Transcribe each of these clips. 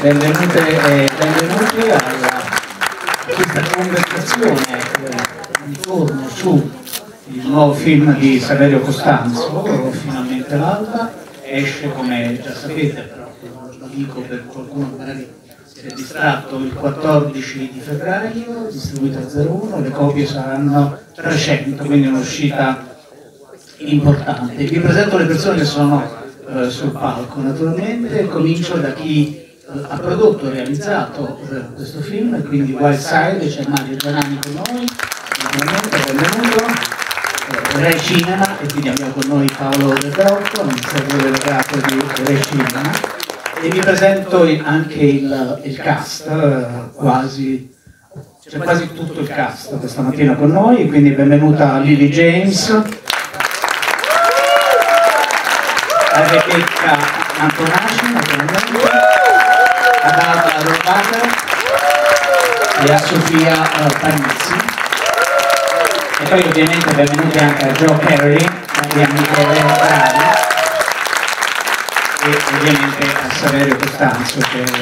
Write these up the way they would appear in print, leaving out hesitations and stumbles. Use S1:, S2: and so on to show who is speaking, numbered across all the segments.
S1: benvenuti a questa conversazione intorno su il nuovo film di Saverio Costanzo, Finalmente l'alba. Esce, come già sapete, però lo dico per qualcuno che magari si è distratto, il 14 di febbraio, distribuito a 01, le copie saranno 300, quindi un'uscita importante. Vi presento le persone che sono sul palco, naturalmente. Comincio da chi ha prodotto e realizzato questo film, quindi Wild Side. C'è Mario Gianani con noi, naturalmente, benvenuto. Re Cinema, e quindi abbiamo con noi Paolo Del Rocco, amministratore delegato di Re Cinema, e vi presento anche il cast, c'è quasi tutto il cast questa mattina con noi, quindi benvenuta Lily James, a Rebecca Antonacci, naturalmente, ad Alba Robata e a Sofia Panizzi. E poi ovviamente benvenuti anche a Joe Perry e a Michele Bravi e ovviamente a Saverio Costanzo, che è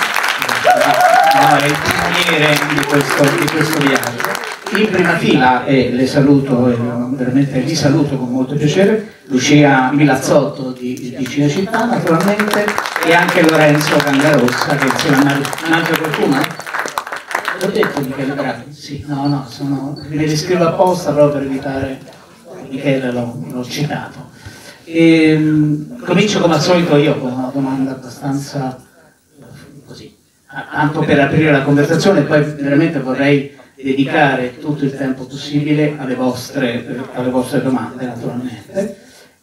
S1: il pioniere di questo viaggio. In prima fila, e le saluto, veramente vi saluto con molto piacere, Lucia Milazzotto di Cinecittà, naturalmente, e anche Lorenzo Cangarossa, che insieme a manca qualcuno. L'ho detto Michele Bravi? Sì, no, me li scrivo apposta proprio per evitare, Michele l'ho citato. Comincio come al solito io con una domanda abbastanza così, tanto per aprire la conversazione, poi veramente vorrei dedicare tutto il tempo possibile alle vostre domande, naturalmente.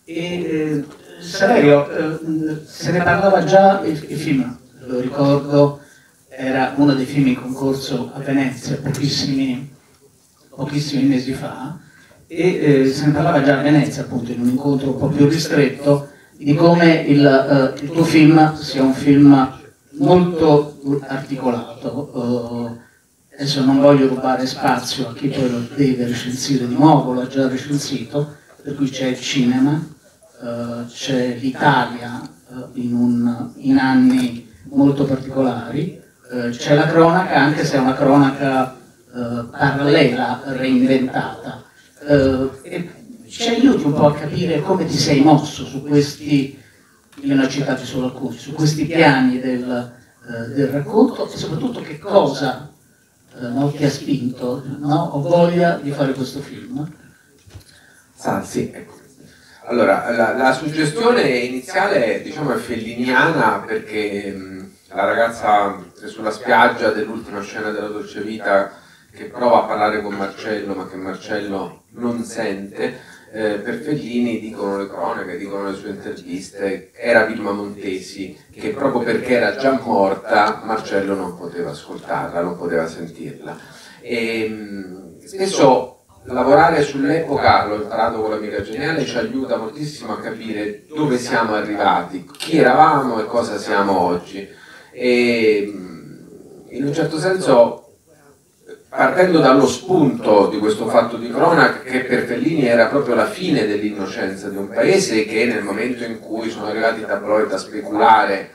S1: Saverio, se ne parlava già il film, lo ricordo, era uno dei film in concorso a Venezia pochissimi mesi fa, e se ne parlava già a Venezia, appunto, in un incontro un po' più ristretto, di come il tuo film sia un film molto articolato. Adesso non voglio rubare spazio a chi poi lo deve recensire di nuovo, l'ha già recensito, per cui c'è il cinema, c'è l'Italia in anni molto particolari, c'è la cronaca, anche se è una cronaca parallela, reinventata. E ci aiuti un po' a capire come ti sei mosso su questi, io ne ho citati solo alcuni, su questi piani del racconto, e soprattutto che cosa ti ha spinto, no? Ho voglia di fare questo film.
S2: Sì, ecco. Allora, la suggestione iniziale, diciamo, è felliniana, perché la ragazza sulla spiaggia dell'ultima scena della Dolce Vita, che prova a parlare con Marcello ma che Marcello non sente, per Fellini, dicono le cronache, dicono le sue interviste, era Vilma Montesi, che proprio perché era già morta Marcello non poteva ascoltarla, non poteva sentirla. E spesso lavorare sull'epoca, l'ho imparato con l'Amica Geniale, ci aiuta moltissimo a capire dove siamo arrivati, chi eravamo e cosa siamo oggi. E in un certo senso, partendo dallo spunto di questo fatto di cronaca, che per Fellini era proprio la fine dell'innocenza di un paese, che nel momento in cui sono arrivati i tabloid a speculare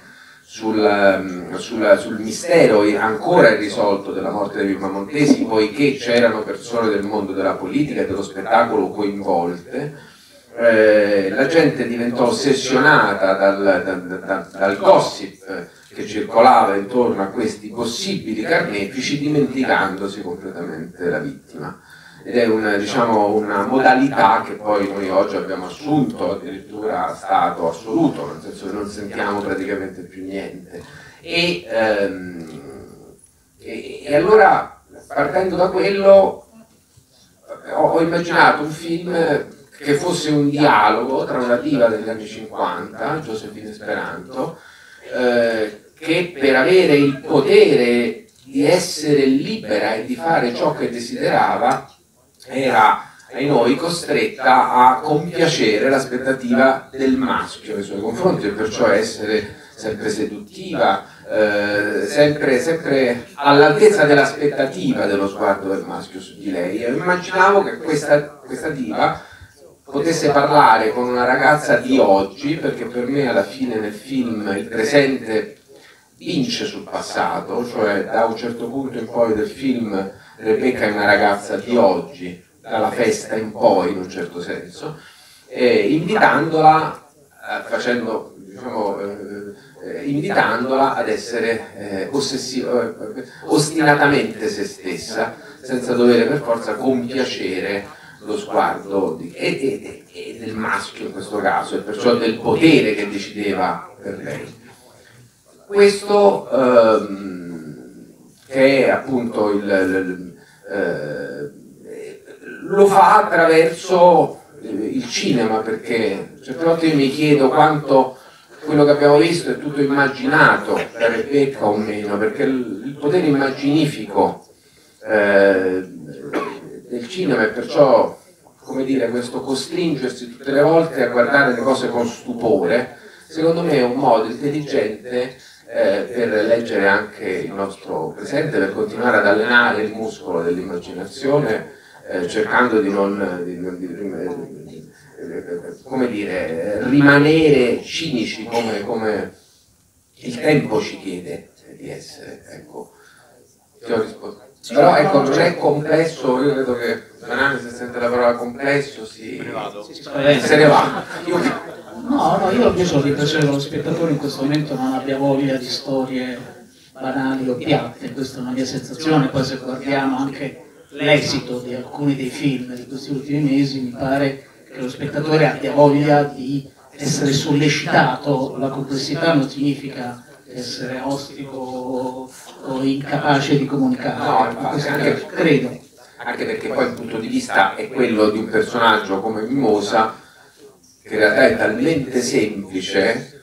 S2: sul mistero ancora irrisolto della morte di Vilma Montesi, poiché c'erano persone del mondo della politica e dello spettacolo coinvolte, la gente diventò ossessionata dal gossip che circolava intorno a questi possibili carnefici, dimenticandosi completamente la vittima. Ed è una modalità che poi noi oggi abbiamo assunto addirittura a stato assoluto, nel senso che non sentiamo praticamente più niente. E allora, partendo da quello, ho immaginato un film che fosse un dialogo tra una diva degli anni 50, Josephine Esperanto, che per avere il potere di essere libera e di fare ciò che desiderava era, ai noi, costretta a compiacere l'aspettativa del maschio nei suoi confronti, e perciò essere sempre seduttiva, sempre all'altezza dell'aspettativa dello sguardo del maschio su di lei. E immaginavo che questa diva potesse parlare con una ragazza di oggi, perché per me alla fine nel film il presente vince sul passato, cioè da un certo punto in poi del film Rebecca è una ragazza di oggi, dalla festa in poi in un certo senso, invitandola, invitandola ad essere ostinatamente se stessa, senza dover per forza compiacere lo sguardo del maschio in questo caso, e perciò del potere che decideva per lei. Questo che è appunto lo fa attraverso il cinema, perché certe volte io mi chiedo quanto quello che abbiamo visto è tutto immaginato da Rebecca o meno, perché il potere immaginifico del cinema è perciò, come dire, questo costringersi tutte le volte a guardare le cose con stupore, secondo me è un modo intelligente per leggere anche il nostro presente, per continuare ad allenare il muscolo dell'immaginazione, cercando di come dire, rimanere cinici come il tempo ci chiede di essere. Ecco, ti ho risposto. Però ecco, non è complesso, io credo che Banani, se sente la parola complesso se ne va.
S1: No, io invece ho l'impressione che lo spettatore in questo momento non abbia voglia di storie banali o piatte, questa è una mia sensazione. Poi se guardiamo anche l'esito di alcuni dei film di questi ultimi mesi, mi pare che lo spettatore abbia voglia di essere sollecitato. La complessità non significa essere ostico o incapace di comunicare,
S2: no,
S1: anche, credo.
S2: Anche perché poi il punto di vista è quello di un personaggio come Mimosa, che in realtà è talmente semplice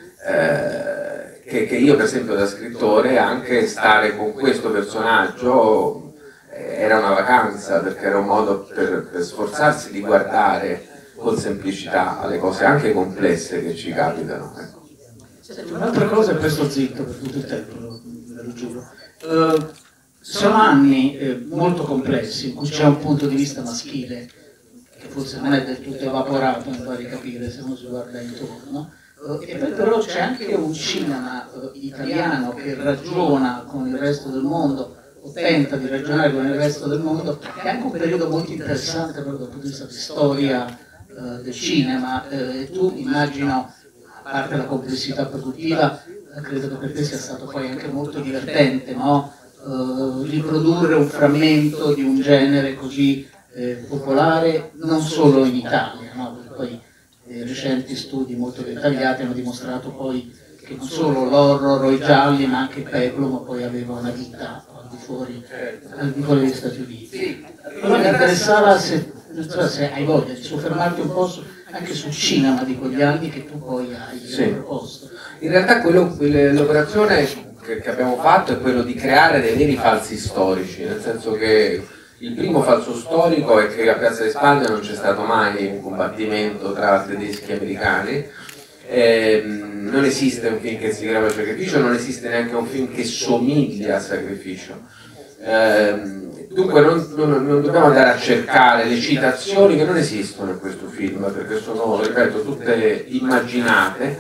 S2: che io per esempio da scrittore anche stare con questo personaggio era una vacanza, perché era un modo per sforzarsi di guardare con semplicità alle cose anche complesse che ci capitano.
S1: Un'altra cosa, e questo zitto per tutto il tempo, ve lo giuro. Sono anni molto complessi in cui c'è un punto di vista maschile che forse non è del tutto evaporato, mi pare capire se uno si guarda intorno, e poi però c'è anche un cinema italiano che ragiona con il resto del mondo, o tenta di ragionare con il resto del mondo, che è anche un periodo molto interessante proprio dal punto di vista di storia del cinema. Tu immagino, a parte la complessità produttiva, credo che per te sia stato poi anche molto divertente, no? Riprodurre un frammento di un genere così popolare non solo in Italia, no? Perché poi recenti studi molto dettagliati hanno dimostrato poi che non solo l'horror o i gialli, ma anche Peplum poi aveva una vita al di fuori degli Stati Uniti. Però mi interessava se hai voglia di soffermarti un po' anche sul cinema di quegli anni che tu poi hai proposto.
S2: In realtà l'operazione che abbiamo fatto è quello di creare dei veri falsi storici, nel senso che il primo falso storico è che a Piazza di Spagna non c'è stato mai un combattimento tra tedeschi e americani, non esiste un film che si chiama Sacrificio, non esiste neanche un film che somiglia a Sacrificio. Dunque non dobbiamo andare a cercare le citazioni che non esistono in questo film, perché sono, ripeto, tutte immaginate,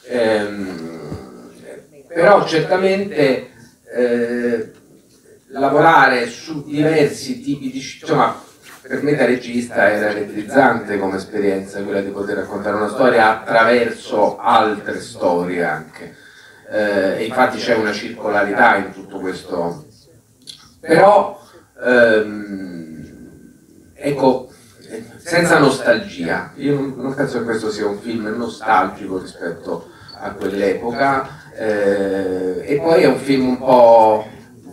S2: però certamente lavorare su diversi tipi di... insomma, per me da regista era elettrizzante come esperienza quella di poter raccontare una storia attraverso altre storie anche, e infatti c'è una circolarità in tutto questo. Però ecco, senza nostalgia, io non penso che questo sia un film nostalgico rispetto a quell'epoca, e poi è un film un po'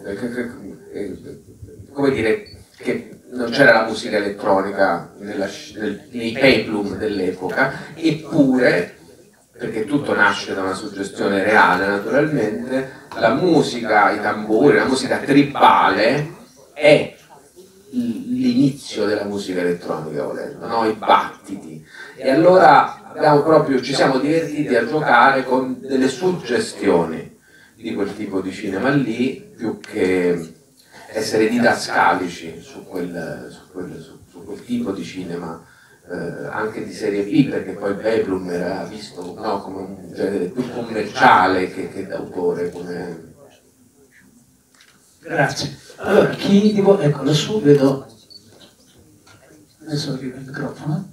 S2: come dire, che non c'era la musica elettronica nei peplum dell'epoca, eppure, perché tutto nasce da una suggestione reale naturalmente, la musica, i tamburi, la musica tribale è l'inizio della musica elettronica, volendo, no? I battiti. E allora ci siamo divertiti a giocare con delle suggestioni di quel tipo di cinema lì, più che essere didascalici su quel tipo di cinema anche di serie B, perché poi Peplum era visto, no, come un genere più commerciale che d'autore.
S1: Grazie. Allora, chi di voi, ecco, lassù vedo, adesso arriva il microfono.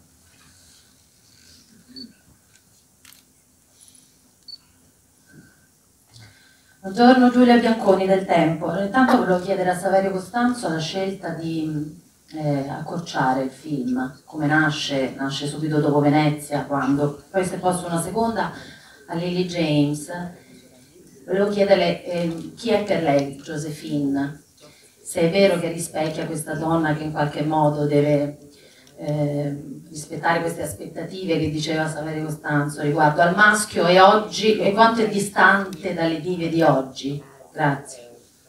S3: Buongiorno, Giulia Bianconi del Tempo. Intanto volevo chiedere a Saverio Costanzo la scelta di accorciare il film, come nasce subito dopo Venezia, quando poi si è posto una seconda a Lily James. Volevo chiederle chi è per lei Joséphine, se è vero che rispecchia questa donna che in qualche modo deve rispettare queste aspettative che diceva Saverio Costanzo riguardo al maschio e oggi, e quanto è distante dalle dive di oggi. Grazie.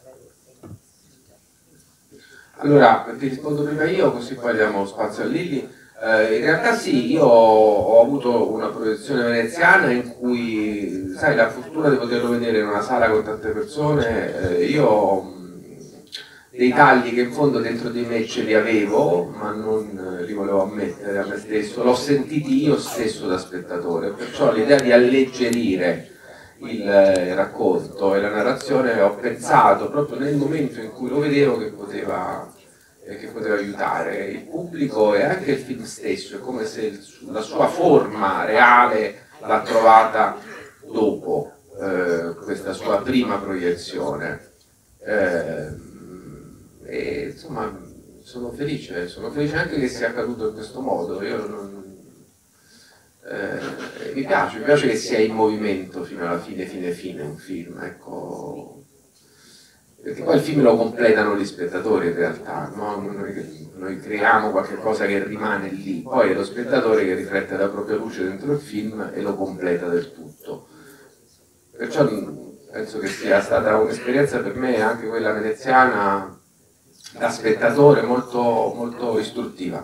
S2: Allora, ti rispondo prima io, così poi diamo spazio a Lilli. In realtà sì, io ho avuto una proiezione veneziana in cui, sai, la fortuna di poterlo vedere in una sala con tante persone, io dei tagli che in fondo dentro di me ce li avevo, ma non li volevo ammettere a me stesso, l'ho sentiti io stesso da spettatore, perciò l'idea di alleggerire il racconto e la narrazione ho pensato proprio nel momento in cui lo vedevo che poteva aiutare il pubblico e anche il film stesso, è come se la sua forma reale l'ha trovata dopo questa sua prima proiezione. E insomma sono felice anche che sia accaduto in questo modo. Io mi piace che sia in movimento fino alla fine un film, ecco, perché poi il film lo completano gli spettatori in realtà, no? Noi creiamo qualche cosa che rimane lì, poi è lo spettatore che riflette la propria luce dentro il film e lo completa del tutto. Perciò penso che sia stata un'esperienza per me, anche quella veneziana, da spettatore molto, molto istruttiva.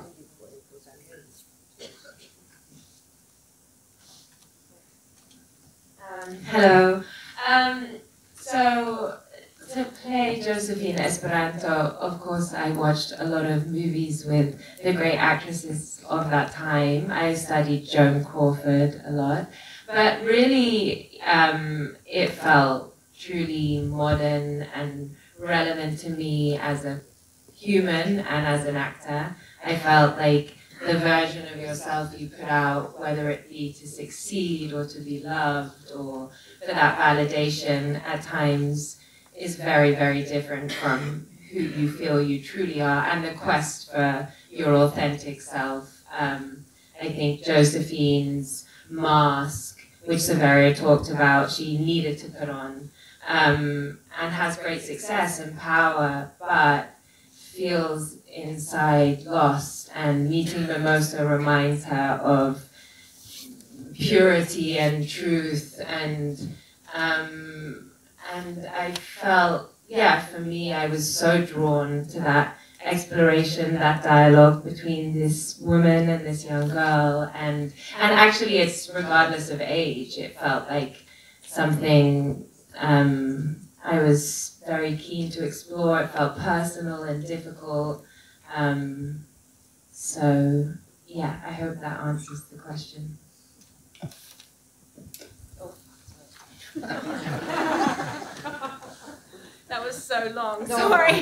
S4: Hello. So to play Josephine Esperanto, of course I watched a lot of movies with the great actresses of that time. I studied Joan Crawford a lot, but really it felt truly modern and relevant to me as a human and as an actor. I felt like the version of yourself you put out, whether it be to succeed or to be loved or for that validation at times, is very, very different from who you feel you truly are and the quest for your authentic self. I think Josephine's mask, which Saverio talked about, she needed to put on and has great success and power, but feels inside lost, and Meeting Mimosa reminds her of purity and truth, and I felt, yeah, for me, I was so drawn to that exploration, that dialogue between this woman and this young girl, and actually it's regardless of age. It felt like something I was very keen to explore. It felt personal and difficult. So yeah, I hope that answers the question.
S5: That was so long, sorry.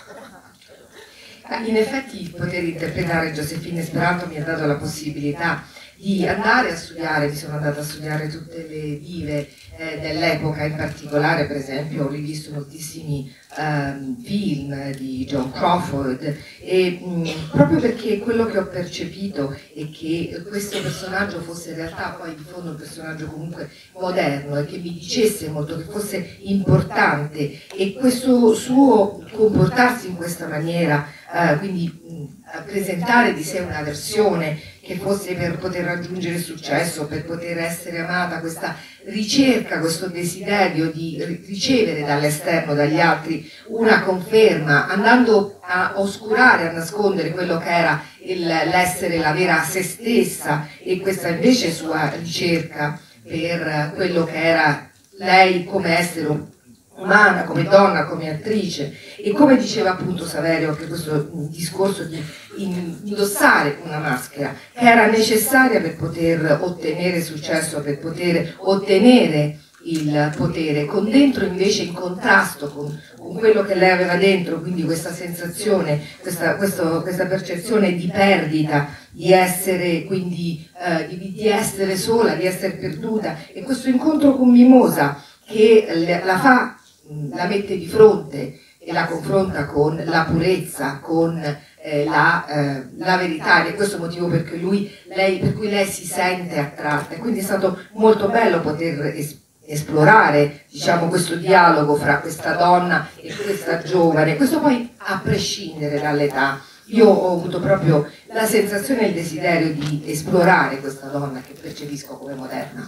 S6: In effetti poter interpretare Josephine Esperanto mi ha dato la possibilità di andare a studiare, mi sono andata a studiare tutte le dive dell'epoca, in particolare per esempio ho rivisto moltissimi film di Joan Crawford e proprio perché quello che ho percepito è che questo personaggio fosse in realtà poi di fondo un personaggio comunque moderno e che mi dicesse molto, che fosse importante, e questo suo comportarsi in questa maniera, quindi presentare di sé una versione che fosse per poter raggiungere il successo, per poter essere amata, questa ricerca, questo desiderio di ricevere dall'esterno, dagli altri, una conferma, andando a oscurare, a nascondere quello che era l'essere la vera se stessa, e questa invece sua ricerca per quello che era lei come essere umana, come donna, come attrice, e come diceva appunto Saverio, anche questo discorso di indossare una maschera che era necessaria per poter ottenere successo, per poter ottenere il potere, con dentro invece in contrasto con quello che lei aveva dentro, quindi questa sensazione, questa percezione di perdita, di essere quindi di essere sola, di essere perduta, e questo incontro con Mimosa che la mette di fronte e la confronta con la purezza, con la verità, ed è questo motivo per cui lei si sente attratta, e quindi è stato molto bello poter esplorare, diciamo, questo dialogo fra questa donna e questa giovane, questo poi a prescindere dall'età. Io ho avuto proprio la sensazione e il desiderio di esplorare questa donna che percepisco come moderna.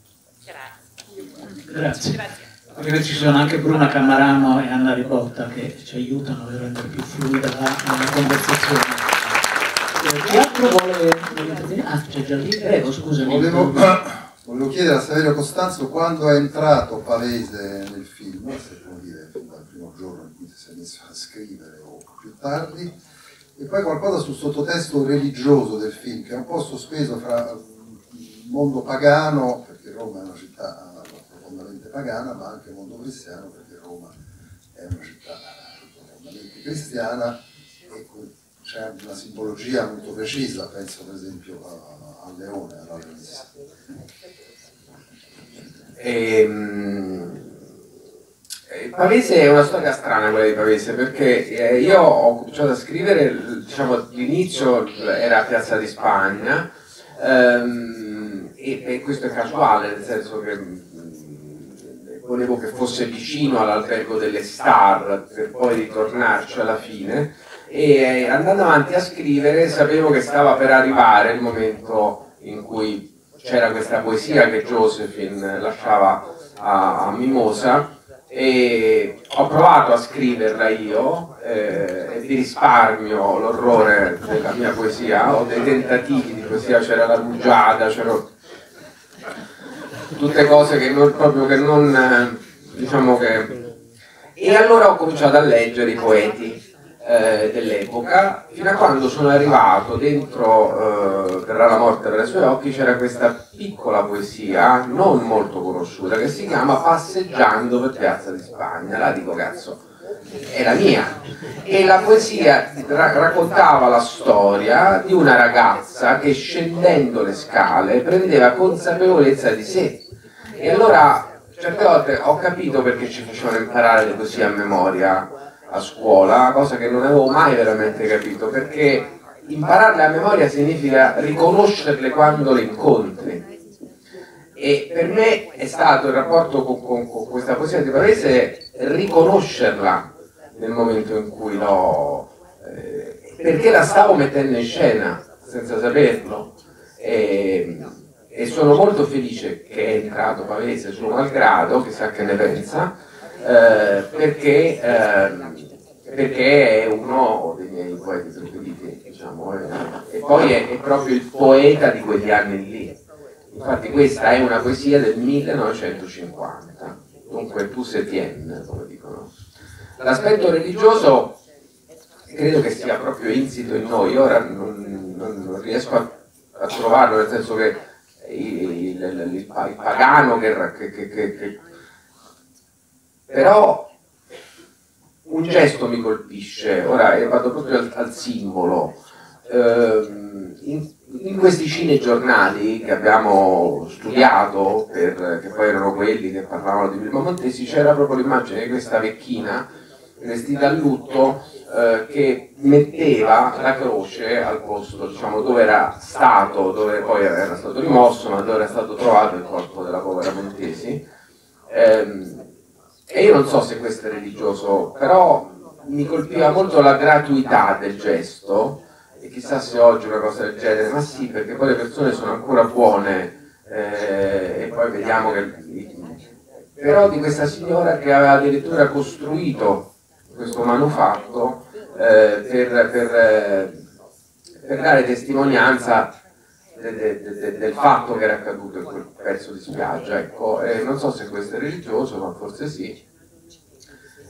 S1: Grazie. Perché ci sono anche Bruna Cammarano e Anna Ribotta che ci aiutano a rendere più fluida la conversazione. Chi altro vuole intervenire? Ah, c'è già lì, prego, scusami.
S7: Volevo chiedere a Saverio Costanzo quando è entrato Pavese nel film, se può dire fin dal primo giorno in cui si è messo a scrivere o più tardi, e poi qualcosa sul sottotesto religioso del film, che è un po' sospeso fra il mondo pagano, perché Roma è una città profondamente pagana, ma anche il mondo cristiano, perché Roma è una città profondamente cristiana, e c'è una simbologia molto precisa, penso per esempio al leone, alla Venezia.
S2: Pavese è una storia strana, quella di Pavese, perché io ho cominciato a scrivere, diciamo, l'inizio era a Piazza di Spagna, e questo è casuale, nel senso che volevo che fosse vicino all'albergo delle star per poi ritornarci alla fine, e andando avanti a scrivere sapevo che stava per arrivare il momento in cui c'era questa poesia che Josephine lasciava a Mimosa, e ho provato a scriverla io, e vi risparmio l'orrore della mia poesia, ho dei tentativi di poesia, c'era la rugiada, c'erano tutte cose che non diciamo che... E allora ho cominciato a leggere i poeti dell'epoca, fino a quando sono arrivato dentro Verrà la morte per i suoi occhi. C'era questa piccola poesia non molto conosciuta che si chiama Passeggiando per Piazza di Spagna. La dico, cazzo, è la mia. E la poesia raccontava la storia di una ragazza che scendendo le scale prendeva consapevolezza di sé, e allora certe volte ho capito perché ci facevano imparare le poesie a memoria a scuola, cosa che non avevo mai veramente capito, perché impararle a memoria significa riconoscerle quando le incontri, e per me è stato il rapporto con questa poesia di Pavese riconoscerla nel momento in cui perché la stavo mettendo in scena senza saperlo, e sono molto felice che è entrato Pavese, suo malgrado, chissà che ne pensa, perché è uno dei miei poeti preferiti, diciamo, e poi è proprio il poeta di quegli anni lì. Infatti questa è una poesia del 1950, dunque Tous et Tien, come dicono. L'aspetto religioso credo che sia proprio insito in noi. Ora non riesco a trovarlo, nel senso che il pagano che però un gesto mi colpisce. Ora vado proprio al simbolo. In questi cinegiornali che abbiamo studiato, che poi erano quelli che parlavano di Primo Montesi, c'era proprio l'immagine di questa vecchina vestita a lutto, che metteva la croce al posto, diciamo, dove era stato, dove poi era stato rimosso, ma dove era stato trovato il corpo della povera Montesi. E io non so se questo è religioso, però mi colpiva molto la gratuità del gesto, e chissà se oggi una cosa del genere, ma sì, perché poi le persone sono ancora buone, e poi vediamo che... Però di questa signora che aveva addirittura costruito questo manufatto per dare testimonianza del fatto che era accaduto in quel pezzo di spiaggia, ecco. Non so se questo è religioso, ma forse sì.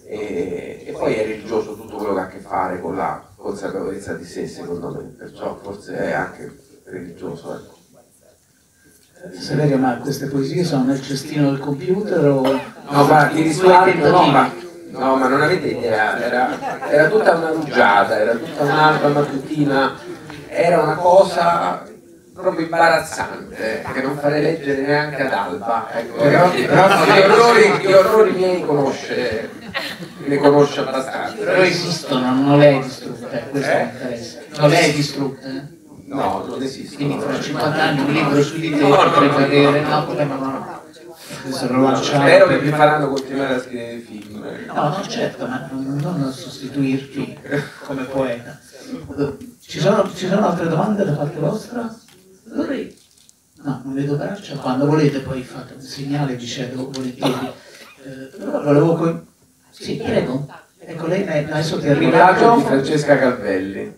S2: e poi è religioso tutto quello che ha a che fare con la consapevolezza di sé, secondo me, perciò forse è anche religioso, ecco.
S1: Saverio, ma queste poesie sono nel cestino del computer o...
S2: No, guarda, ti risparmio, no, ma non avete idea, era tutta una rugiada, era tutta un'alba mattutina, era una cosa proprio imbarazzante, che non farei leggere neanche ad Alba, ecco. Però gli orrori miei ne conosce abbastanza.
S1: Però esistono, non le hai distrutte, questo mi interessa. Non le hai distrutte?
S2: No, non esiste.
S1: Quindi tra 50 anni un libro su di te potrebbe avere... No, no.
S2: Spero che vi faranno continuare a scrivere film.
S1: No, no, certo, ma non a sostituirti come poeta. Ci sono altre domande da parte vostra? Vorrei... No, non vedo braccia. Quando volete poi fate un segnale, vi cedo volentieri. Però volevo... Sì, prego. Ecco, lei adesso che arriva...
S2: di Francesca Calvelli.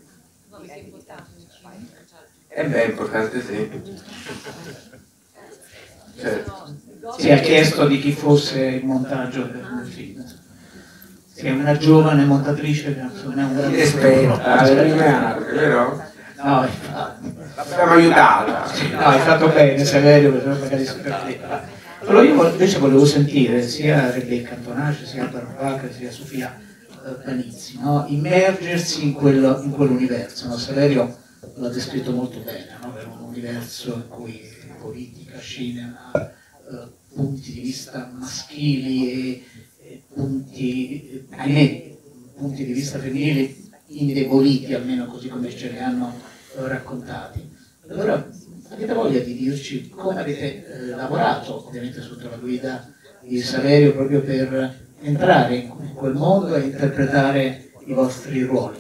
S2: Beh, è importante, sì. Certo.
S1: Si è chiesto di chi fosse il montaggio del film. Sì, è una giovane montatrice che non è un grande
S2: esperta, vero?
S1: No,
S2: l'abbiamo aiutata.
S1: No, hai fatto bene, Saverio, perché magari si perdeva. Però io invece volevo sentire sia Rebecca Antonace, sia Barbara, sia Sofia Panizzi, no? Immergersi in quell'universo. No? Saverio l'ha descritto molto bene, no? È un universo in cui politica, cinema, punti di vista maschili e punti di vista femminili indeboliti, almeno così come ce li hanno raccontati. Allora, avete voglia di dirci come avete lavorato, ovviamente sotto la guida di Saverio, proprio per entrare in quel mondo e interpretare i vostri ruoli?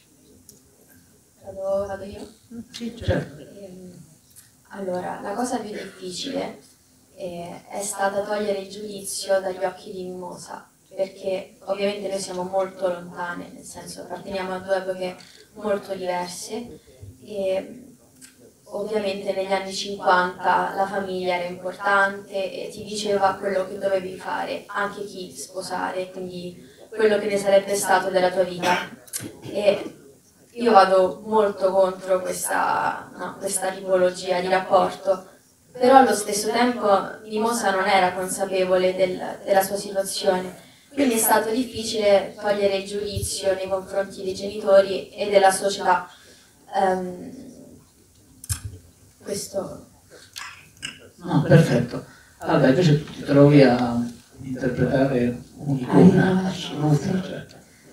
S8: Vado io?
S1: Sì, certo.
S8: Allora, la cosa più difficile è stata togliere il giudizio dagli occhi di Mimosa, perché ovviamente noi siamo molto lontane, nel senso apparteniamo a due epoche molto diverse e ovviamente negli anni 50 la famiglia era importante e ti diceva quello che dovevi fare, anche chi sposare, quindi quello che ne sarebbe stato della tua vita. E io vado molto contro questa tipologia di rapporto, però allo stesso tempo Mimosa non era consapevole della sua situazione, quindi è stato difficile togliere il giudizio nei confronti dei genitori e della società. Questo...
S1: No, perfetto. Allora, invece ti trovi a interpretare un'icona assoluta, cioè.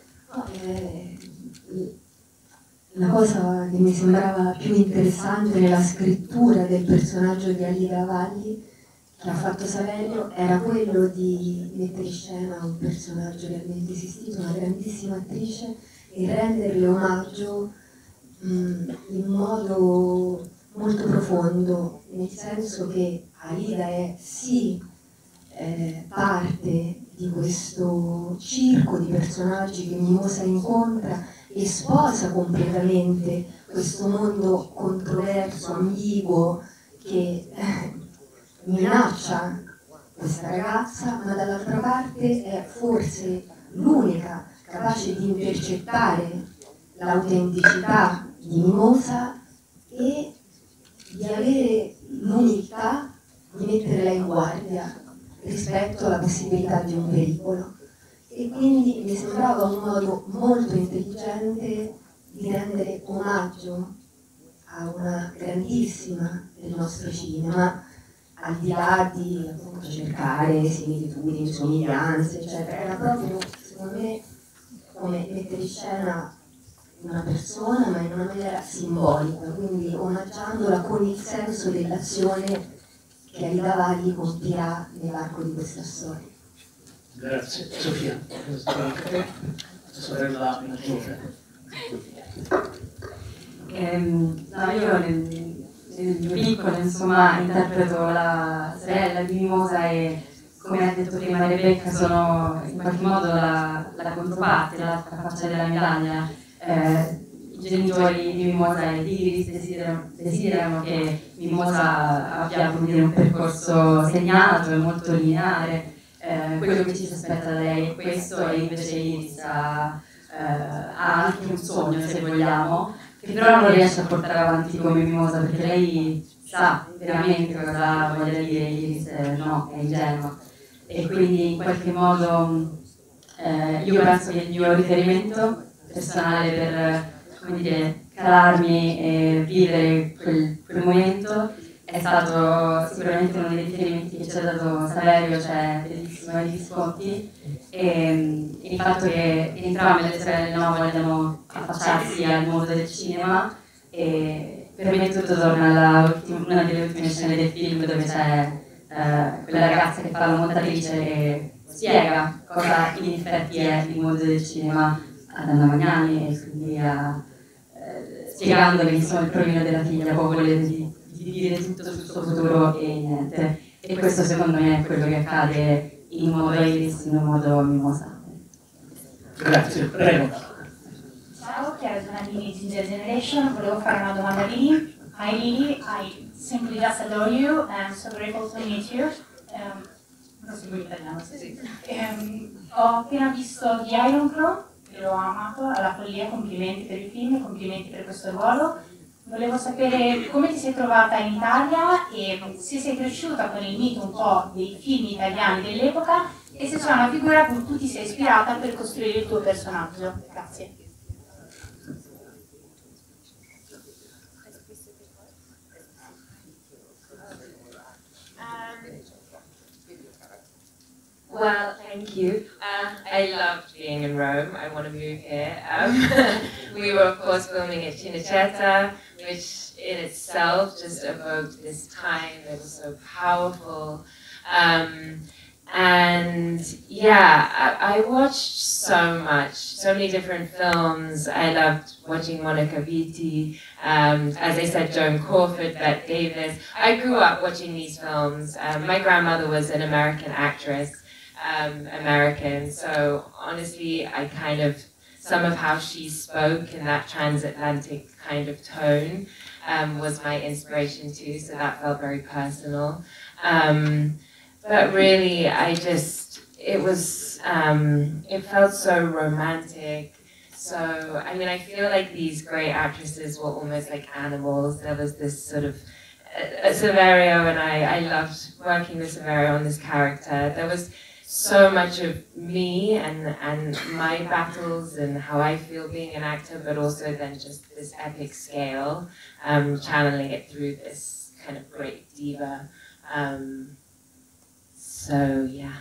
S9: La cosa che mi sembrava più interessante nella scrittura del personaggio di Alida Valli che ha fatto Saverio era quello di mettere in scena un personaggio realmente esistito, una grandissima attrice, e renderle omaggio in modo molto profondo, nel senso che Alida è sì parte di questo circo di personaggi che Mimosa incontra e sposa completamente questo mondo controverso, ambiguo, che minaccia questa ragazza, ma dall'altra parte è forse l'unica capace di intercettare l'autenticità di Mimosa e di avere l'umiltà di metterla in guardia rispetto alla possibilità di un pericolo. E quindi mi sembrava un modo molto intelligente di rendere omaggio a una grandissima del nostro cinema, al di là di appunto, cercare similitudini, somiglianze, eccetera. Era proprio, secondo me, come mettere in scena una persona, ma in una maniera simbolica, quindi omaggiandola con il senso dell'azione che Alida Valli compirà nell'arco di questa storia.
S1: Grazie. Sofia, sorella maggiore.
S10: No, io nel mio piccolo insomma interpreto la sorella di Mimosa e, come ha detto prima Rebecca, sono in qualche modo la controparte, l'altra faccia della medaglia. I genitori di Mimosa e di Iris desiderano che Mimosa abbia un percorso segnato e molto lineare. quello che ci si aspetta da lei è questo, e invece Iris ha anche un sogno, se vogliamo, che però non riesce a portare avanti come Mimosa, perché lei sa veramente cosa voglia dire Iris, no, è ingenua. E quindi in qualche modo io penso che il mio riferimento personale per, come dire, calarmi e vivere quel momento è stato sicuramente uno dei riferimenti che ci ha dato Saverio, cioè bellissimo Eli Visconti, e il fatto che entrambe le sorelle no vogliano affacciarsi al mondo del cinema, e per me tutto torna alla una delle ultime scene del film dove c'è quella ragazza che fa la montatrice e spiega cosa in effetti è il mondo del cinema ad Anna Magnani, e quindi spiegandole insomma il provino della figlia può volere di dire tutto sul suo futuro e niente. E questo secondo me è quello che accade in un modo Iris, in un modo Mimosa.
S1: Grazie, prego.
S11: Ciao, Chiara Giovanni, Ginger Generation. Volevo fare una domanda a Lili. Hi Lili, I simply just adore you and so grateful to meet you. Non si può italiano, sì. Ho appena visto The Iron Claw, che l'ho amato alla follia, complimenti per il film, complimenti per questo ruolo. Volevo sapere come ti sei trovata in Italia e se sei cresciuta con il mito un po' dei film italiani dell'epoca e se c'è una figura a cui tu ti sei ispirata per costruire il tuo personaggio. Grazie.
S4: Well, thank you. I loved being in Rome. I want to move here. We were, of course, filming at Cinecittà, which in itself just evoked this time that was so powerful. And yeah, I watched so much, so many different films. I loved watching Monica Vitti, as I said, Joan Crawford, Bette Davis. I grew up watching these films. My grandmother was an American actress. American, so honestly I kind of, some of how she spoke in that transatlantic kind of tone was my inspiration too, so that felt very personal. But really I just, it was, it felt so romantic. So, I mean, I feel like these great actresses were almost like animals. There was this sort of Saverio, and I loved working with Saverio on this character. There was so much of me and my battles and how I feel being an actor, but also then just this epic scale, channeling it through this kind of great diva. So yeah.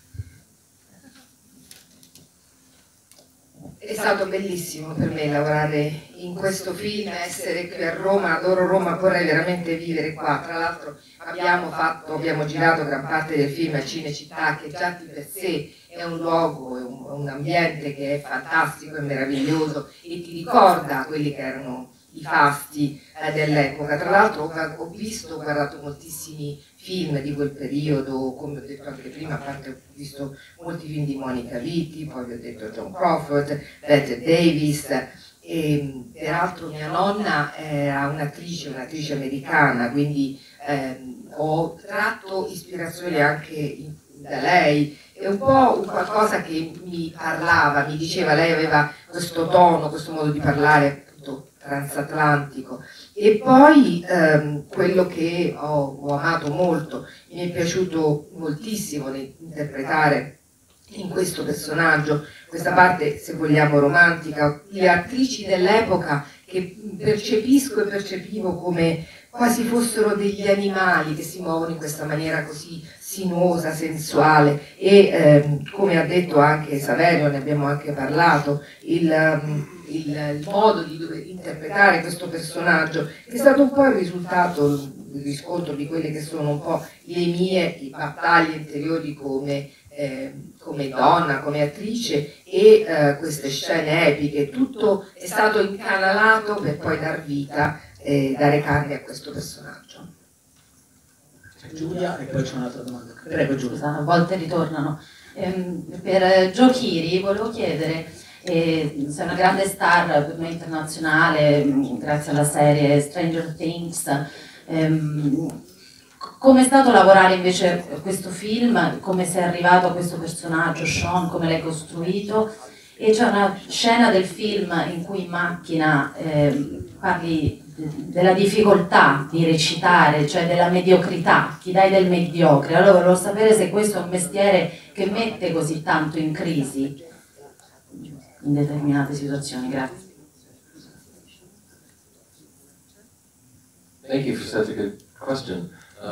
S6: È stato bellissimo per me lavorare in questo film, essere qui a Roma, adoro Roma, vorrei veramente vivere qua. Tra l'altro abbiamo girato gran parte del film a Cinecittà, che già di per sé è un luogo, è un ambiente che è fantastico e meraviglioso e ti ricorda quelli che erano i fasti dell'epoca. Tra l'altro ho guardato moltissimi film di quel periodo, come ho detto anche prima, a parte ho visto molti film di Monica Vitti, poi vi ho detto Joan Crawford, Bette Davis, e peraltro mia nonna era un'attrice americana, quindi ho tratto ispirazione anche da lei. È un po' qualcosa che mi parlava, mi diceva, lei aveva questo tono, questo modo di parlare appunto transatlantico. E poi quello che ho amato molto, mi è piaciuto moltissimo interpretare in questo personaggio, questa parte, se vogliamo, romantica, le attrici dell'epoca che percepisco e percepivo come quasi fossero degli animali che si muovono in questa maniera così sinuosa, sensuale, e come ha detto anche Saverio, ne abbiamo anche parlato, il modo di interpretare questo personaggio è stato un po' il risultato, il riscontro di quelle che sono un po' le mie battaglie interiori come donna, come attrice, e queste scene epiche. Tutto è stato incanalato per poi dar vita e dare carne a questo personaggio.
S1: Giulia, e poi c'è un'altra domanda. Prego Giulia.
S3: A volte ritornano. Per Joe Keery volevo chiedere, sei una grande star per noi internazionale, grazie alla serie Stranger Things, Com'è stato lavorare invece questo film? Come sei arrivato a questo personaggio, Sean? Come l'hai costruito? E c'è una scena del film in cui in macchina parli della difficoltà di recitare, cioè della mediocrità, ti dai del mediocre. Allora volevo sapere se questo è un mestiere che mette così tanto in crisi in determinate situazioni. Grazie.
S12: Thank you for such a good question.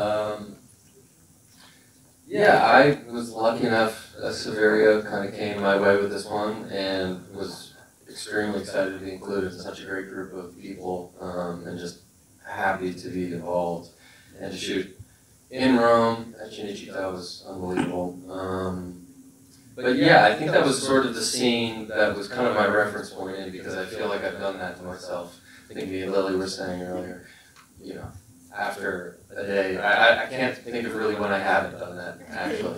S12: Yeah, I was lucky enough, Severio kind of came my way with this one and was extremely excited to be included in such a great group of people, and just happy to be involved and to shoot in Rome at Cinecittà was unbelievable. But yeah, I think that was sort of the scene that was kind of my reference point in, because I feel like I've done that to myself. I think me and Lily were saying earlier, you know, after a day, I can't think of really when I haven't done that, actually.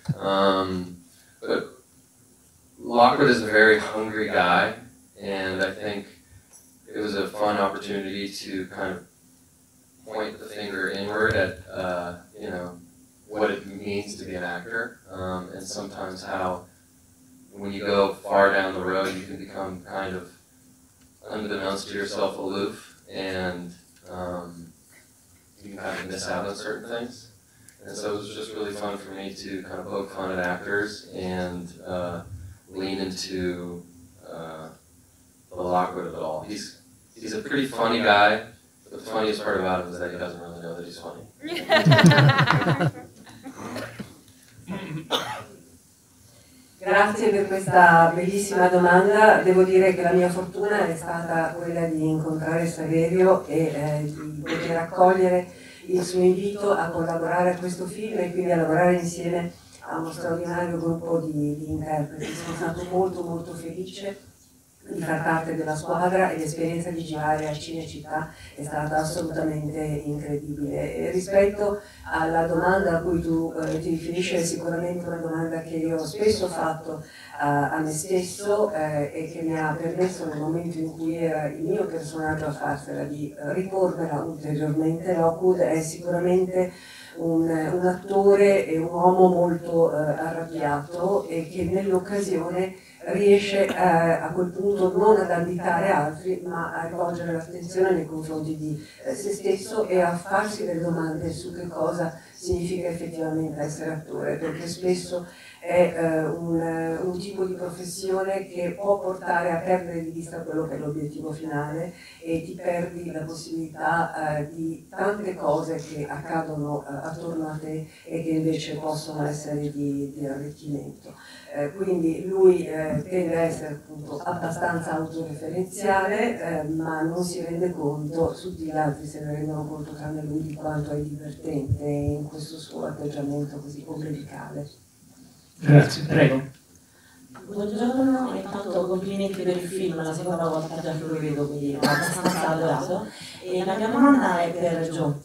S12: But Lockwood is a very hungry guy, and I think it was a fun opportunity to kind of point the finger inward at, you know, what it means to be an actor, and sometimes how, when you go far down the road, you can become kind of, unbeknownst to yourself, aloof, and you can kind of miss out on certain things. And so it was just really fun for me to kind of poke fun at actors and lean into the Lockwood of it all. He's a pretty funny guy, but the funniest part about him is that he doesn't really know that he's funny.
S13: Grazie per questa bellissima domanda. Devo dire che la mia fortuna è stata quella di incontrare Saverio e di poter accogliere il suo invito a collaborare a questo film e quindi a lavorare insieme a uno straordinario gruppo di interpreti. Sono stato molto felice di far parte della squadra e l'esperienza di girare a Cinecittà è stata assolutamente incredibile. E rispetto alla domanda a cui tu ti riferisci, è sicuramente una domanda che io ho spesso fatto a me stesso e che mi ha permesso, nel momento in cui era il mio personaggio a farsela, di riporvela ulteriormente. Lockwood è sicuramente un attore e un uomo molto arrabbiato e che nell'occasione riesce a quel punto non ad additare altri, ma a rivolgere l'attenzione nei confronti di se stesso e a farsi delle domande su che cosa significa effettivamente essere attore, perché spesso è un tipo di professione che può portare a perdere di vista quello che è l'obiettivo finale e ti perdi la possibilità di tante cose che accadono attorno a te e che invece possono essere di arricchimento. Quindi lui tende a essere appunto abbastanza autoreferenziale, ma non si rende conto, tutti gli altri se ne rendono conto tranne lui, di quanto è divertente in questo suo atteggiamento così ombelicale.
S1: Grazie, prego.
S14: Buongiorno, intanto complimenti per il film, la seconda volta già che lo vedo, quindi l'ho abbastanza adorato. E la mia domanda è per Joe.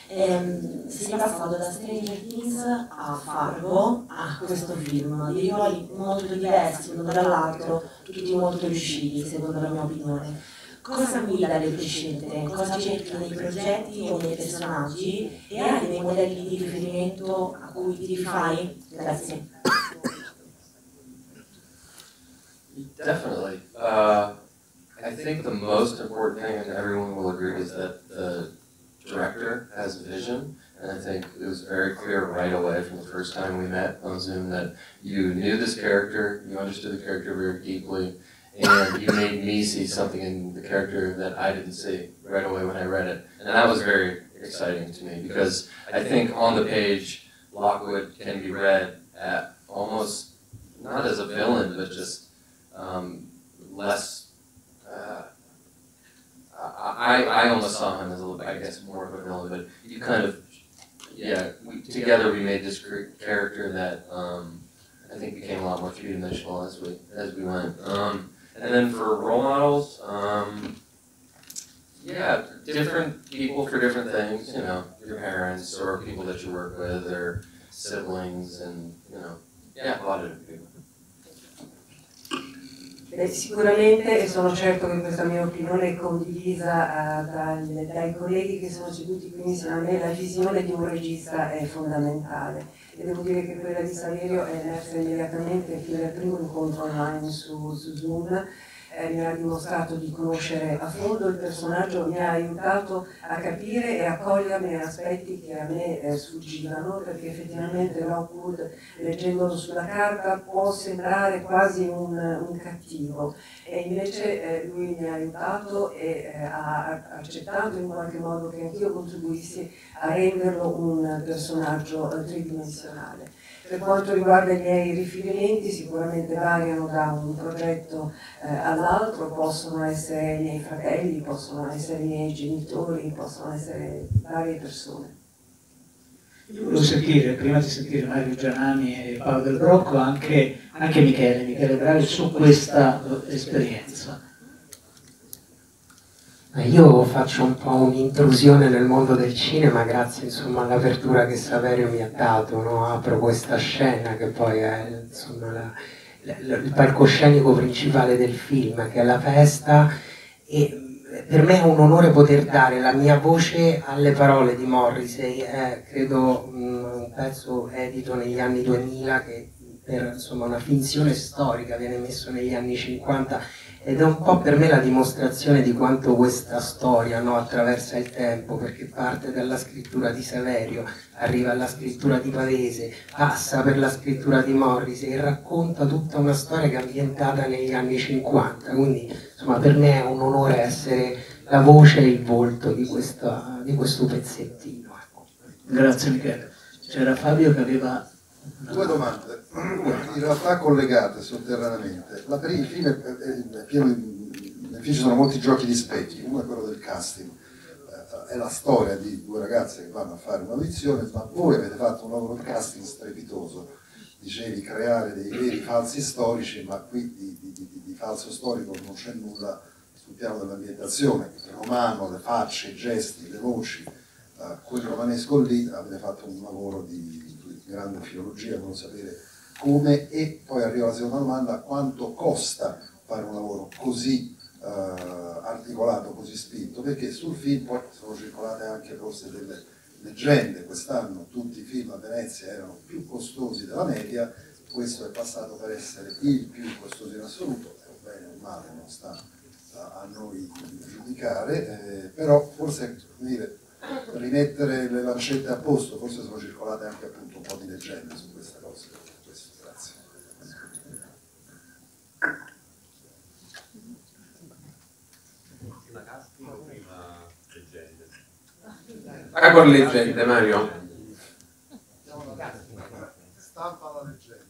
S14: Sei passato da Stranger Things a Fargo a questo film, di ruoli molto diversi uno dall'altro, tutti molto riusciti secondo la mia opinione. Cosa guida le tue scelte? Cosa cerchi nei progetti o nei personaggi? E hai dei modelli di riferimento a cui ti rifai? Grazie.
S12: Definitely. I think the most important thing, and everyone will agree, is that the director has a vision, and I think it was very clear right away from the first time we met on Zoom that you knew this character, you understood the character very deeply, and you made me see something in the character that I didn't see right away when I read it. And that was very exciting to me, because I think on the page, Lockwood can be read at almost, not as a villain, but just less, I almost saw him as a little bit, I guess, more of a villain, but you kind of, yeah, together we made this character that I think became a lot more three-dimensional as we went. And then for role models, yeah, different people for different things, you know, your parents or people that you work with or siblings and, you know, yeah, a lot of different people.
S13: Sicuramente, e sono certo che questa mia opinione è condivisa dai colleghi che sono seduti qui insieme a me, la visione di un regista è fondamentale. E devo dire che quella di Saverio è emersa immediatamente fino al primo incontro online su Zoom. Mi ha dimostrato di conoscere a fondo il personaggio, mi ha aiutato a capire e a coglierne aspetti che a me sfuggivano, perché effettivamente Lockwood, leggendolo sulla carta, può sembrare quasi un cattivo, e invece lui mi ha aiutato e ha accettato in qualche modo che anch'io contribuissi a renderlo un personaggio tridimensionale. Per quanto riguarda i miei riferimenti, sicuramente variano da un progetto all'altro, possono essere i miei fratelli, possono essere i miei genitori, possono essere varie persone.
S1: Volevo sentire, prima di sentire Mario Gianami e Paolo Del Brocco, anche Michele Bravi su questa esperienza.
S15: Io faccio un po' un'intrusione nel mondo del cinema grazie all'apertura che Saverio mi ha dato, no? Apro questa scena che poi è il palcoscenico principale del film, che è la festa, e per me è un onore poter dare la mia voce alle parole di Morrissey. È credo un pezzo edito negli anni 2000 che per una finzione storica viene messo negli anni 50, ed è un po' per me la dimostrazione di quanto questa storia, no, attraversa il tempo, perché parte dalla scrittura di Saverio, arriva alla scrittura di Pavese, passa per la scrittura di Morrissey e racconta tutta una storia che è ambientata negli anni 50, quindi per me è un onore essere la voce e il volto di questo pezzettino. Ecco.
S1: Grazie Michele. C'era Fabio che aveva...
S7: Due domande, in realtà collegate sotterraneamente. Il film è pieno nel film ci sono molti giochi di specchi, uno è quello del casting, è la storia di due ragazze che vanno a fare un'audizione, ma voi avete fatto un lavoro di casting strepitoso, dicevi creare dei veri falsi storici, ma qui di falso storico non c'è nulla sul piano dell'ambientazione, il romano, le facce, i gesti, le voci, quel romanesco lì avete fatto un lavoro di grande filologia, volevo sapere come, e poi arriva la seconda domanda: quanto costa fare un lavoro così articolato, così spinto? Perché sul film poi sono circolate anche forse delle leggende, quest'anno tutti i film a Venezia erano più costosi della media, questo è passato per essere il più costoso in assoluto, è un bene o un male, non sta a noi giudicare, però forse rimettere le lancette a posto, forse sono circolate anche appunto un po' di leggende su questa cosa. Grazie.
S2: Prima casting o prima leggende? Vai con leggende, Mario.
S7: Stampa la leggenda.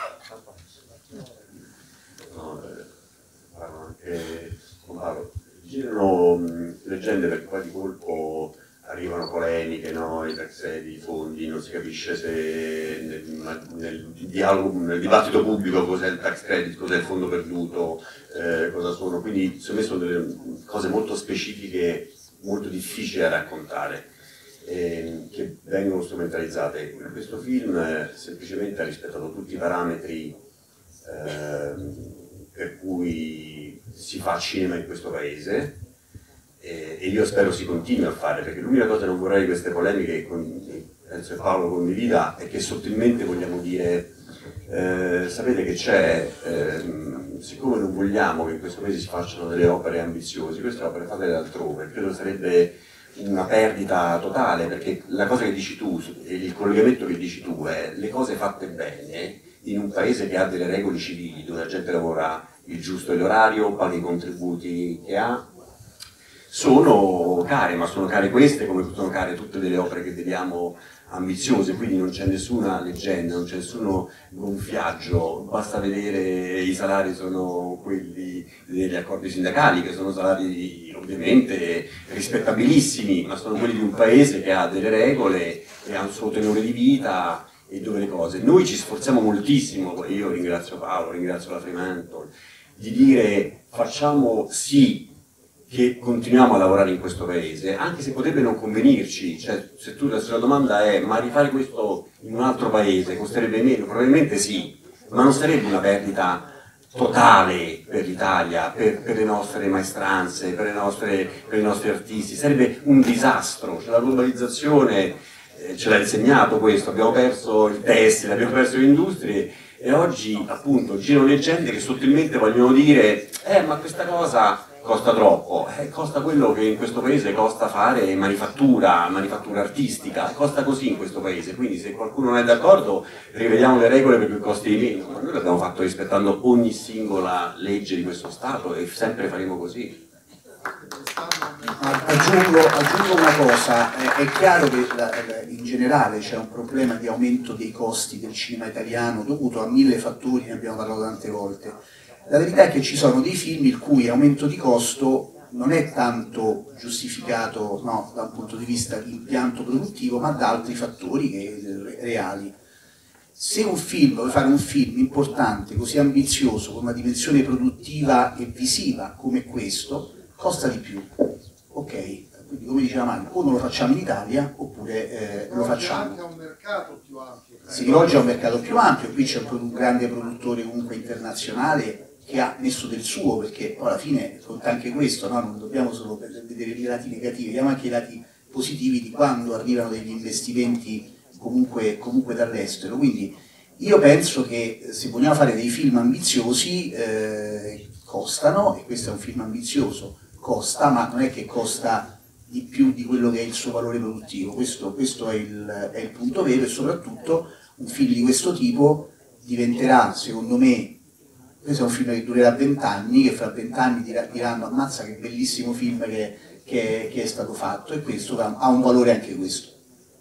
S16: No, parlo anche con Paolo. Girano leggende perché poi di colpo arrivano polemiche, no? I tax credit, i fondi, non si capisce se nel dialogo, nel dibattito pubblico cos'è il tax credit, cos'è il fondo perduto, cosa sono. Quindi secondo me sono delle cose molto specifiche, molto difficili da raccontare, che vengono strumentalizzate. Questo film semplicemente ha rispettato tutti i parametri per cui si fa cinema in questo paese, e io spero si continui a fare, perché l'unica cosa che non vorrei di queste polemiche, penso che Paolo condivida, è che sottilmente vogliamo dire sapete che c'è, siccome non vogliamo che in questo paese si facciano delle opere ambiziose, queste opere fatte altrove, credo sarebbe una perdita totale, perché la cosa che dici tu, il collegamento che dici tu è le cose fatte bene in un paese che ha delle regole civili, dove la gente lavora il giusto l'orario, paga i contributi che ha, sono care, ma sono care queste come sono care tutte delle opere che vediamo ambiziose, quindi non c'è nessuna leggenda, non c'è nessuno gonfiaggio, basta vedere i salari sono quelli degli accordi sindacali, che sono salari ovviamente rispettabilissimi, ma sono quelli di un paese che ha delle regole, che ha un suo tenore di vita e dove le cose. Noi ci sforziamo moltissimo, io ringrazio Paolo, ringrazio la Fremantle, di dire facciamo sì che continuiamo a lavorare in questo paese, anche se potrebbe non convenirci, cioè se la domanda è ma rifare questo in un altro paese costerebbe meno, probabilmente sì, ma non sarebbe una perdita totale per l'Italia, per le nostre maestranze, per i nostri artisti, sarebbe un disastro. Cioè, la globalizzazione ce l'ha insegnato questo, abbiamo perso il tessile, abbiamo perso le industrie e oggi appunto girano leggende che sottilmente vogliono dire ma questa cosa costa troppo, costa quello che in questo paese costa fare manifattura artistica, costa così in questo paese, quindi se qualcuno non è d'accordo rivediamo le regole per cui costi di meno, ma noi l'abbiamo fatto rispettando ogni singola legge di questo Stato e sempre faremo così.
S17: Aggiungo una cosa, è chiaro che in generale c'è un problema di aumento dei costi del cinema italiano dovuto a 1000 fattori, ne abbiamo parlato tante volte. La verità è che ci sono dei film il cui aumento di costo non è tanto giustificato da un punto di vista di impianto produttivo, ma da altri fattori reali. Se un film, vuoi fare un film importante, così ambizioso, con una dimensione produttiva e visiva come questo, costa di più. Ok, quindi come diceva Mario, o non lo facciamo in Italia oppure lo facciamo. Si rivolge a un mercato più ampio, qui c'è un grande produttore comunque internazionale che ha messo del suo, perché alla fine conta anche questo, no? Non dobbiamo solo vedere i lati negativi, vediamo anche i lati positivi di quando arrivano degli investimenti comunque dall'estero. Quindi io penso che se vogliamo fare dei film ambiziosi costano, e questo è un film ambizioso, costa, ma non è che costa di più di quello che è il suo valore produttivo, questo è il punto vero, e soprattutto un film di questo tipo diventerà, secondo me, questo è un film che durerà 20 anni, che fra 20 anni diranno ammazza che bellissimo film che è stato fatto, e questo ha un valore anche questo.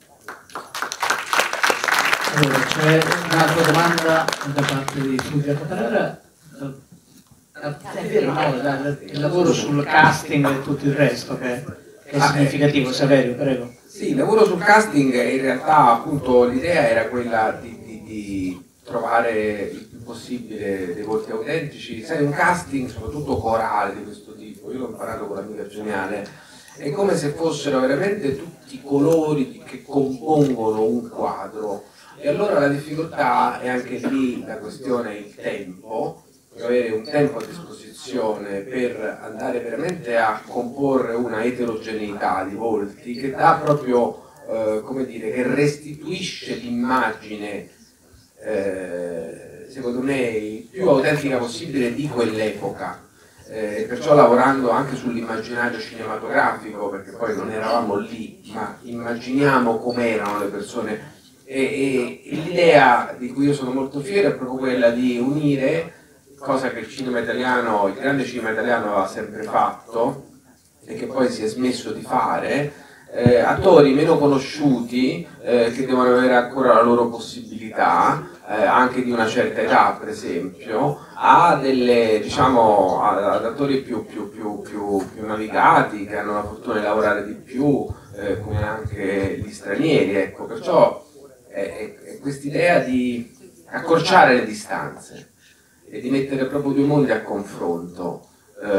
S1: Allora, c'è un'altra domanda da parte di Fulvia Cotarara. È vero, no? Il lavoro sul casting e tutto il resto che è significativo. Saverio, prego.
S2: Sì, il lavoro sul casting in realtà appunto l'idea era quella di trovare il più possibile dei volti autentici. Sai, un casting soprattutto corale di questo tipo, io l'ho imparato con l'amica Geniale, è come se fossero veramente tutti i colori che compongono un quadro, e allora la difficoltà è anche lì la questione il tempo, avere un tempo a disposizione per andare veramente a comporre una eterogeneità di volti che dà proprio, come dire, che restituisce l'immagine, secondo me, il più autentica possibile di quell'epoca. Perciò lavorando anche sull'immaginario cinematografico, perché poi non eravamo lì, ma immaginiamo com'erano le persone, e l'idea di cui io sono molto fiero è proprio quella di unire, cosa che il cinema italiano, il grande cinema italiano aveva sempre fatto e che poi si è smesso di fare, attori meno conosciuti che devono avere ancora la loro possibilità, anche di una certa età per esempio, a delle, diciamo, ad attori più navigati, che hanno la fortuna di lavorare di più, come anche gli stranieri, ecco. Perciò è quest'idea di accorciare le distanze e di mettere proprio due mondi a confronto.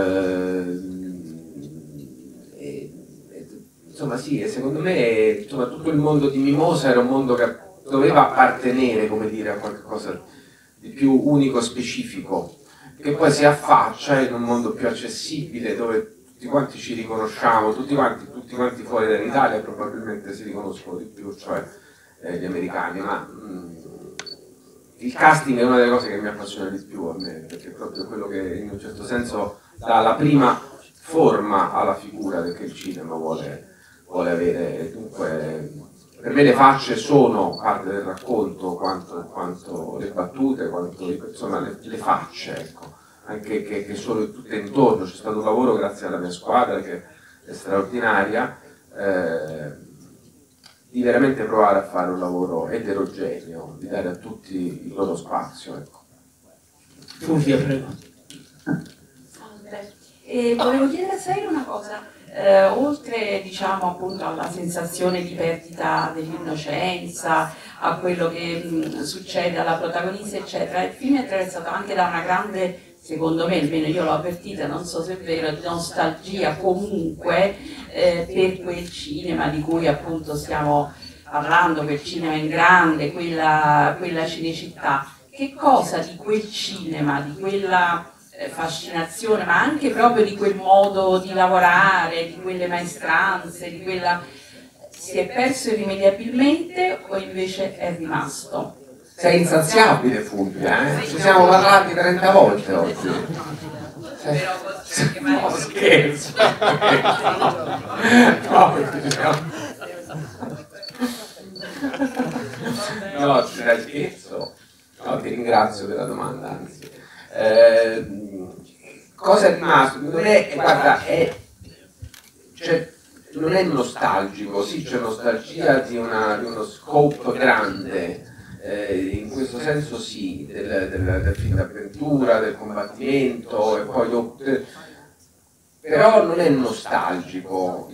S2: Insomma sì, e secondo me insomma, tutto il mondo di Mimosa era un mondo che doveva appartenere, come dire, a qualcosa di più unico, specifico, che poi si affaccia in un mondo più accessibile, dove tutti quanti ci riconosciamo, tutti quanti fuori dall'Italia probabilmente si riconoscono di più, cioè gli americani, ma il casting è una delle cose che mi appassiona di più a me, perché è proprio quello che in un certo senso dà la prima forma alla figura che il cinema vuole avere. Dunque per me le facce sono parte del racconto, quanto le battute, quanto insomma le facce, ecco, anche che sono tutte intorno. C'è stato un lavoro grazie alla mia squadra che è straordinaria, di veramente provare a fare un lavoro eterogeneo, di dare a tutti il loro spazio, ecco.
S1: Fulvia, prego.
S18: Volevo chiedere a Saverio una cosa, oltre diciamo appunto alla sensazione di perdita dell'innocenza, a quello che succede alla protagonista eccetera, il film è attraversato anche da una grande, secondo me, almeno io l'ho avvertita, non so se è vero, di nostalgia comunque per quel cinema di cui appunto stiamo parlando, quel cinema in grande, quella Cinecittà. che cosa di quel cinema, di quella fascinazione, ma anche proprio di quel modo di lavorare, di quelle maestranze, di quella, si è perso irrimediabilmente o invece è rimasto?
S2: Sei insaziabile, Fulvia, ci siamo parlati 30 volte oggi. No, scherzo. No, scherzo. No, ti ringrazio per la domanda, anzi. Cosa è rimasto? Non è, guarda, non è nostalgico, sì, c'è nostalgia di uno scope grande, in questo senso sì, del film d'avventura, del combattimento, e poi però non è nostalgico.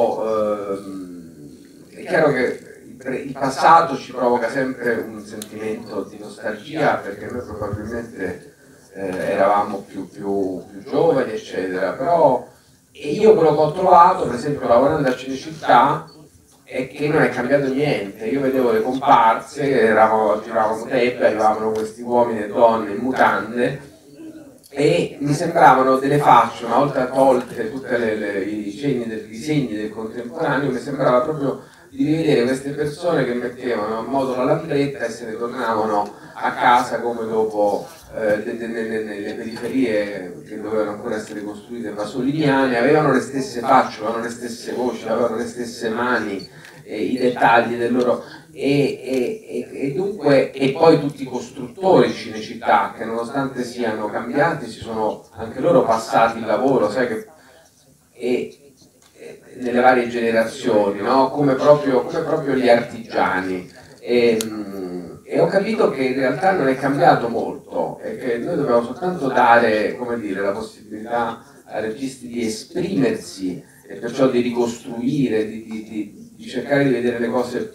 S2: È chiaro che il passato ci provoca sempre un sentimento di nostalgia, perché noi probabilmente eravamo più giovani, eccetera, però io quello che ho trovato, per esempio lavorando a Cinecittà, è che non è cambiato niente. Io vedevo le comparse, giravamo tape, arrivavano questi uomini e donne in mutande e mi sembravano delle facce, una volta tolte tutti i disegni del contemporaneo, mi sembrava proprio di rivedere queste persone che mettevano a modo la lambretta e se ne tornavano a casa come dopo nelle periferie che dovevano ancora essere costruite pasoliniane, avevano le stesse facce, avevano le stesse voci, avevano le stesse mani, i dettagli del loro... E dunque, e poi tutti i costruttori di Cinecittà che nonostante siano cambiati si sono anche loro passati il lavoro, sai che... nelle varie generazioni, no? come proprio gli artigiani. E ho capito che in realtà non è cambiato molto e che noi dobbiamo soltanto dare, come dire, la possibilità ai registi di esprimersi e perciò di ricostruire, di cercare di vedere le cose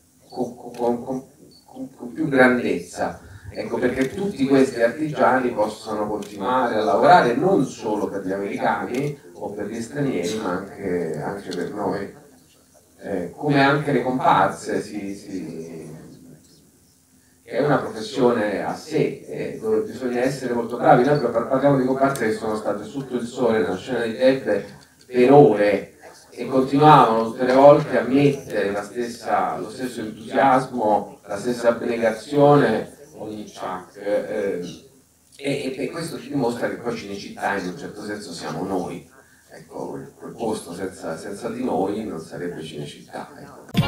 S2: con più grandezza. Ecco, perché tutti questi artigiani possono continuare a lavorare non solo per gli americani o per gli stranieri, ma anche per noi. Come anche le comparse, che è una professione a sé, dove bisogna essere molto bravi. Noi parliamo di comparse che sono state sotto il sole nella scena di Tebbe per ore e continuavano tutte le volte a mettere lo stesso entusiasmo, la stessa abnegazione ogni ciak, e questo ci dimostra che poi Cinecittà in un certo senso siamo noi. Ecco, quel posto senza di noi non sarebbe Cinecittà. Ecco.